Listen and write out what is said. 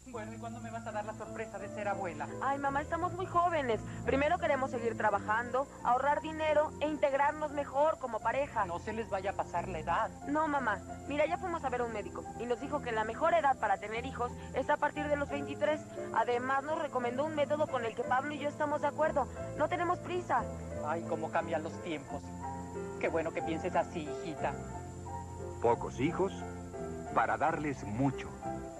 Bueno, ¿y cuándo me vas a dar la sorpresa de ser abuela? Ay, mamá, estamos muy jóvenes. Primero queremos seguir trabajando, ahorrar dinero e integrarnos mejor como pareja. No se les vaya a pasar la edad. No, mamá. Mira, ya fuimos a ver a un médico y nos dijo que la mejor edad para tener hijos es a partir de los 23. Además, nos recomendó un método con el que Pablo y yo estamos de acuerdo. No tenemos prisa. Ay, cómo cambian los tiempos. Qué bueno que pienses así, hijita. Pocos hijos para darles mucho.